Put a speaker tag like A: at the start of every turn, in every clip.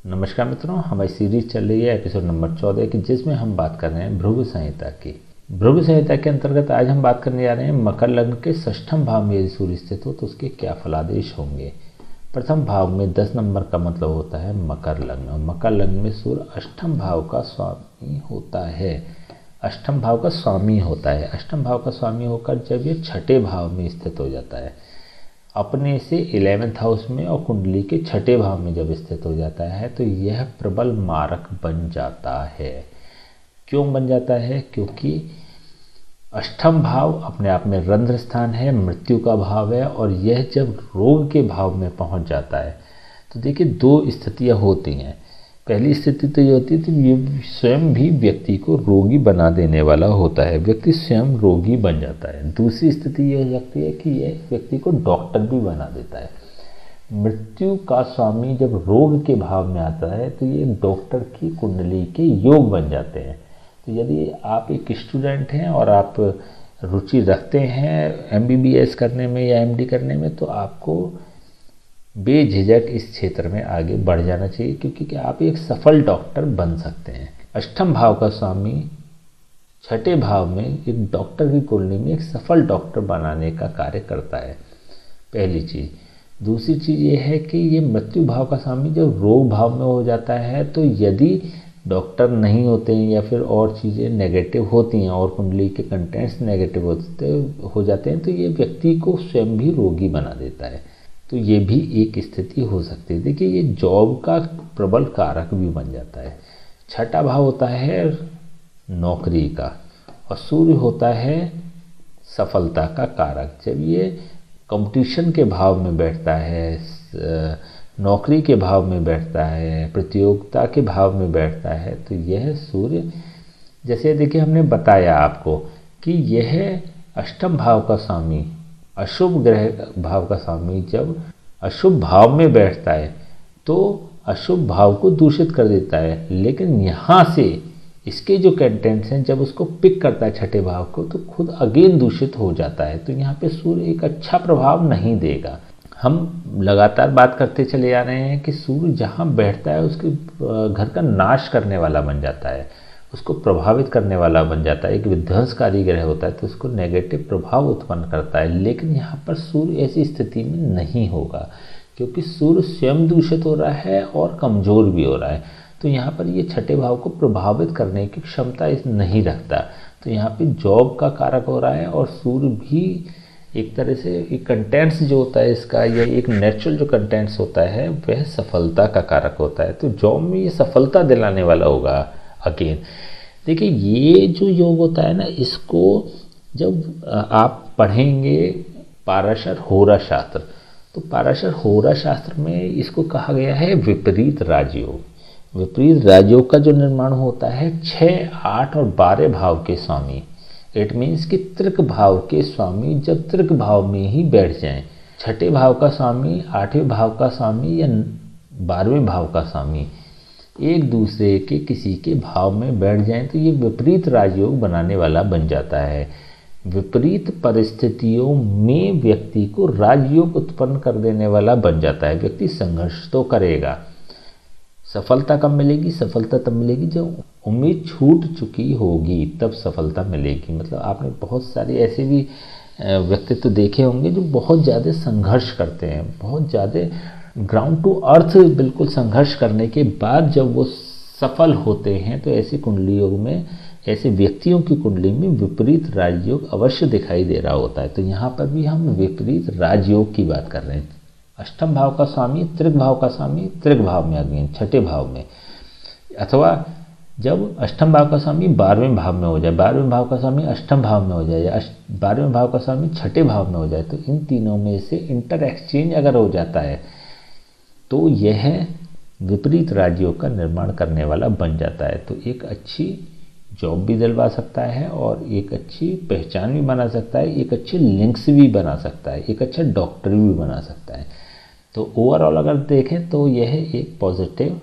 A: नमस्कार मित्रों, हमारी सीरीज चल रही है एपिसोड नंबर 14 की, जिसमें हम बात कर रहे हैं भृगु संहिता की। भृगु संहिता के अंतर्गत आज हम बात करने जा रहे हैं मकर लग्न के षष्ठम भाव में यदि सूर्य स्थित हो तो उसके क्या फलादेश होंगे। प्रथम भाव में 10 नंबर का मतलब होता है मकर लग्न, और मकर लग्न में सूर्य अष्टम भाव का स्वामी होता है। अष्टम भाव का स्वामी होता है। अष्टम भाव का स्वामी होकर जब ये छठे भाव में स्थित हो जाता है, अपने से 11th हाउस में और कुंडली के छठे भाव में जब स्थित हो जाता है, तो यह प्रबल मारक बन जाता है। क्यों बन जाता है? क्योंकि अष्टम भाव अपने आप में रंध्र स्थान है, मृत्यु का भाव है, और यह जब रोग के भाव में पहुंच जाता है तो देखिए दो स्थितियां होती हैं। पहली स्थिति तो ये होती है कि ये स्वयं भी व्यक्ति को रोगी बना देने वाला होता है, व्यक्ति स्वयं रोगी बन जाता है। दूसरी स्थिति ये हो सकती है कि यह व्यक्ति को डॉक्टर भी बना देता है। मृत्यु का स्वामी जब रोग के भाव में आता है तो ये डॉक्टर की कुंडली के योग बन जाते हैं। तो यदि आप एक स्टूडेंट हैं और आप रुचि रखते हैं MBBS करने में या MD करने में, तो आपको बेझिझक इस क्षेत्र में आगे बढ़ जाना चाहिए, क्योंकि आप एक सफल डॉक्टर बन सकते हैं। अष्टम भाव का स्वामी छठे भाव में एक डॉक्टर की कुंडली में एक सफल डॉक्टर बनाने का कार्य करता है, पहली चीज़। दूसरी चीज़ ये है कि ये मृत्यु भाव का स्वामी जब रोग भाव में हो जाता है, तो यदि डॉक्टर नहीं होते हैं या फिर और चीज़ें नेगेटिव होती हैं और कुंडली के कंटेंट्स नेगेटिव हो जाते हैं, तो ये व्यक्ति को स्वयं भी रोगी बना देता है। तो ये भी एक स्थिति हो सकती है। देखिए, ये जॉब का प्रबल कारक भी बन जाता है। छठा भाव होता है नौकरी का, और सूर्य होता है सफलता का कारक। जब ये कंपटीशन के भाव में बैठता है, नौकरी के भाव में बैठता है, प्रतियोगिता के भाव में बैठता है, तो यह सूर्य, जैसे देखिए हमने बताया आपको कि यह अष्टम भाव का स्वामी, अशुभ ग्रह भाव का स्वामी जब अशुभ भाव में बैठता है तो अशुभ भाव को दूषित कर देता है। लेकिन यहाँ से इसके जो कंटेंट्स हैं, जब उसको पिक करता है छठे भाव को, तो खुद अगेन दूषित हो जाता है। तो यहाँ पे सूर्य एक अच्छा प्रभाव नहीं देगा। हम लगातार बात करते चले आ रहे हैं कि सूर्य जहाँ बैठता है उसके घर का नाश करने वाला बन जाता है, उसको प्रभावित करने वाला बन जाता है। एक विध्वंसकारी ग्रह होता है तो उसको नेगेटिव प्रभाव उत्पन्न करता है। लेकिन यहाँ पर सूर्य ऐसी स्थिति में नहीं होगा, क्योंकि सूर्य स्वयं दूषित हो रहा है और कमज़ोर भी हो रहा है। तो यहाँ पर ये छठे भाव को प्रभावित करने की क्षमता नहीं रखता। तो यहाँ पे जॉब का कारक हो रहा है, और सूर्य भी एक तरह से एक कंटेंट्स जो होता है इसका, या एक नेचुरल जो कंटेंट्स होता है, वह सफलता का कारक होता है। तो जॉब में ये सफलता दिलाने वाला होगा अगेन। देखिए, ये जो योग होता है ना, इसको जब आप पढ़ेंगे पाराशर होरा शास्त्र, तो पाराशर होरा शास्त्र में इसको कहा गया है विपरीत राजयोग। विपरीत राजयोग का जो निर्माण होता है 6, 8 और 12 भाव के स्वामी, इट मीन्स कि त्रिक भाव के स्वामी जब त्रिक भाव में ही बैठ जाएं, छठे भाव का स्वामी, 8वें भाव का स्वामी या 12वें भाव का स्वामी एक दूसरे के किसी के भाव में बैठ जाएं, तो ये विपरीत राजयोग बनाने वाला बन जाता है। विपरीत परिस्थितियों में व्यक्ति को राजयोग उत्पन्न कर देने वाला बन जाता है। व्यक्ति संघर्ष तो करेगा, सफलता कब मिलेगी? सफलता तब मिलेगी जब उम्मीद छूट चुकी होगी, तब सफलता मिलेगी। मतलब आपने बहुत सारे ऐसे भी व्यक्तित्व देखे होंगे जो बहुत ज़्यादा संघर्ष करते हैं, बहुत ज़्यादा ग्राउंड टू अर्थ बिल्कुल संघर्ष करने के बाद जब वो सफल होते हैं, तो ऐसी कुंडली योग में, ऐसे व्यक्तियों की कुंडली में विपरीत राजयोग अवश्य दिखाई दे रहा होता है। तो यहाँ पर भी हम विपरीत राजयोग की बात कर रहे हैं। अष्टम भाव का स्वामी, त्रिक भाव का स्वामी त्रिक भाव में अगेन छठे भाव में, अथवा जब अष्टम भाव का स्वामी 12वें भाव में हो जाए, 12वें भाव का स्वामी अष्टम भाव में हो जाए, या 12वें भाव का स्वामी छठे भाव में हो जाए, तो इन तीनों में से इंटर एक्सचेंज अगर हो जाता है तो यह विपरीत राजयोग का निर्माण करने वाला बन जाता है। तो एक अच्छी जॉब भी दिलवा सकता है, और एक अच्छी पहचान भी बना सकता है, एक अच्छे लिंक्स भी बना सकता है, एक अच्छा डॉक्टर भी बना सकता है। तो ओवरऑल अगर देखें तो यह एक पॉजिटिव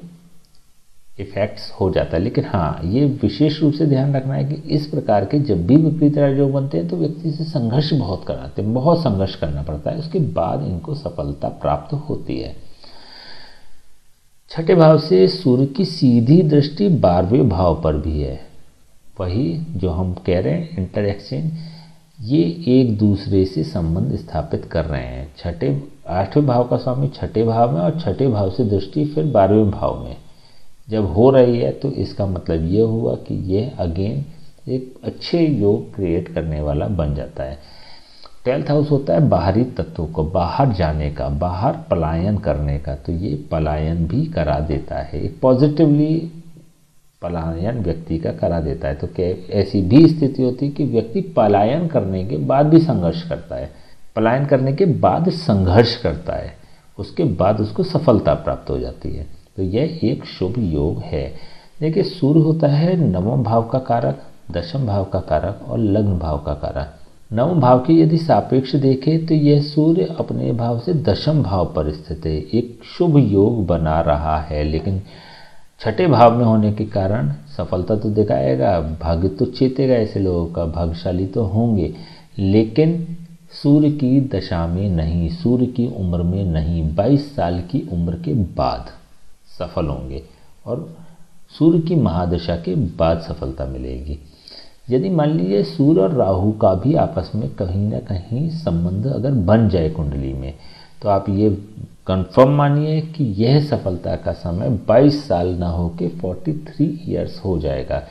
A: इफ़ेक्ट्स हो जाता है। लेकिन हाँ, ये विशेष रूप से ध्यान रखना है कि इस प्रकार के जब भी विपरीत राजयोग बनते हैं तो व्यक्ति से संघर्ष बहुत कराते हैं, बहुत संघर्ष करना पड़ता है, उसके बाद इनको सफलता प्राप्त होती है। छठे भाव से सूर्य की सीधी दृष्टि 12वें भाव पर भी है। वही जो हम कह रहे हैं इंटरएक्शन, ये एक दूसरे से संबंध स्थापित कर रहे हैं। 8वें भाव का स्वामी छठे भाव में और छठे भाव से दृष्टि फिर 12वें भाव में जब हो रही है, तो इसका मतलब ये हुआ कि ये अगेन एक अच्छे योग क्रिएट करने वाला बन जाता है। 12th हाउस होता है बाहरी तत्वों को, बाहर जाने का, बाहर पलायन करने का, तो ये पलायन भी करा देता है, एक पॉजिटिवली पलायन व्यक्ति का करा देता है। तो ऐसी भी स्थिति होती है कि व्यक्ति पलायन करने के बाद भी संघर्ष करता है, पलायन करने के बाद संघर्ष करता है, उसके बाद उसको सफलता प्राप्त हो जाती है। तो यह एक शुभ योग है। देखिए, सूर्य होता है 9वें भाव का कारक, 10वें भाव का कारक और लग्न भाव का कारक। 9वें भाव की यदि सापेक्ष देखें तो यह सूर्य अपने भाव से 10वें भाव पर स्थित है, एक शुभ योग बना रहा है। लेकिन छठे भाव में होने के कारण सफलता तो दिखाएगा, भाग्य तो चेतेगा, ऐसे लोगों का भाग्यशाली तो होंगे, लेकिन सूर्य की दशा में नहीं, सूर्य की उम्र में नहीं, 22 साल की उम्र के बाद सफल होंगे और सूर्य की महादशा के बाद सफलता मिलेगी। यदि मान लीजिए सूर्य और राहु का भी आपस में कहीं ना कहीं संबंध अगर बन जाए कुंडली में, तो आप ये कंफर्म मानिए कि यह सफलता का समय 22 साल ना हो के 43 ईयर्स हो जाएगा।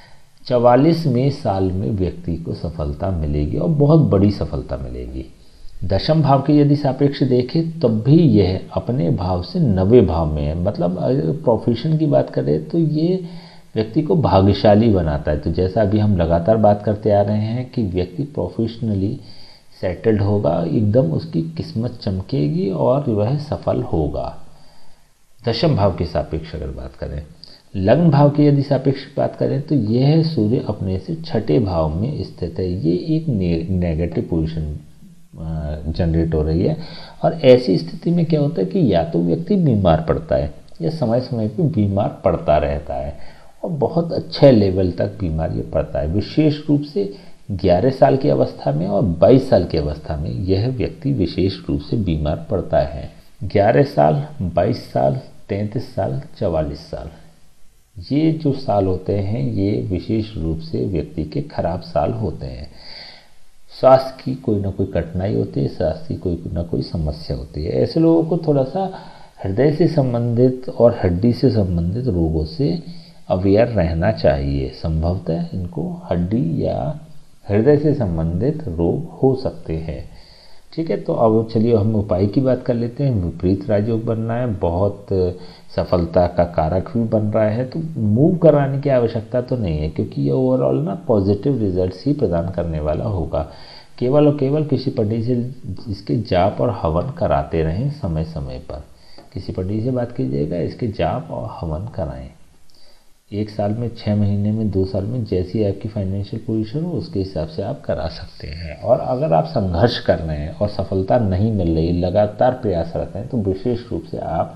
A: 44वें साल में व्यक्ति को सफलता मिलेगी और बहुत बड़ी सफलता मिलेगी। 10वें भाव के यदि सापेक्ष देखें तब भी यह अपने भाव से 9वें भाव में है। मतलब अगर प्रोफेशन की बात करें तो ये व्यक्ति को भाग्यशाली बनाता है। तो जैसा अभी हम लगातार बात करते आ रहे हैं कि व्यक्ति प्रोफेशनली सेटल्ड होगा, एकदम उसकी किस्मत चमकेगी और वह सफल होगा। 10वें भाव के सापेक्ष अगर बात करें, लग्न भाव की यदि सापेक्ष बात करें तो यह सूर्य अपने से छठे भाव में स्थित है। ये एक नेगेटिव पोजीशन जनरेट हो रही है और ऐसी स्थिति में क्या होता है कि या तो व्यक्ति बीमार पड़ता है या समय समय पे बीमार पड़ता रहता है और बहुत अच्छे लेवल तक बीमार ये पड़ता है। विशेष रूप से 11 साल की अवस्था में और 22 साल की अवस्था में यह व्यक्ति विशेष रूप से बीमार पड़ता है। 11 साल, 22 साल, 33 साल, 44 साल, ये जो साल होते हैं ये विशेष रूप से व्यक्ति के खराब साल होते हैं। स्वास्थ्य की कोई ना कोई कठिनाई होती है, स्वास्थ्य की कोई ना कोई समस्या होती है। ऐसे लोगों को थोड़ा सा हृदय से संबंधित और हड्डी से संबंधित रोगों से अवेयर रहना चाहिए। संभवतः इनको हड्डी या हृदय से संबंधित रोग हो सकते हैं। ठीक है, तो अब चलिए हम उपाय की बात कर लेते हैं। विपरीत राजयोग बन रहा है, बहुत सफलता का कारक भी बन रहा है, तो मूव कराने की आवश्यकता तो नहीं है क्योंकि ये ओवरऑल ना पॉजिटिव रिजल्ट्स ही प्रदान करने वाला होगा। केवल और केवल किसी पंडित से इसके जाप और हवन कराते रहें समय समय पर। किसी पंडित से बात कीजिएगा, इसके जाप और हवन कराएं। 1 साल में, 6 महीने में, 2 साल में, जैसी आपकी फाइनेंशियल पोजीशन हो उसके हिसाब से आप करा सकते हैं। और अगर आप संघर्ष कर रहे हैं और सफलता नहीं मिल रही, लगातार प्रयासरत हैं, तो विशेष रूप से आप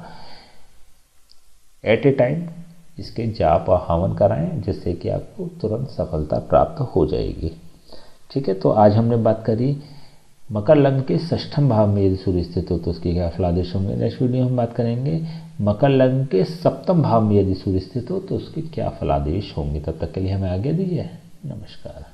A: एट ए टाइम इसके जाप और हवन कराएं, जिससे कि आपको तुरंत सफलता प्राप्त हो जाएगी। ठीक है, तो आज हमने बात करी मकर लग्न के 6ठम भाव में यदि सूर्य स्थित हो तो उसके क्या फलादेश होंगे। नेक्स्ट वीडियो हम बात करेंगे मकर लग्न के 7वें भाव में यदि सूर्य स्थित हो तो उसके क्या फलादेश होंगे। तब तक के लिए हमें आगे दीजिए। नमस्कार।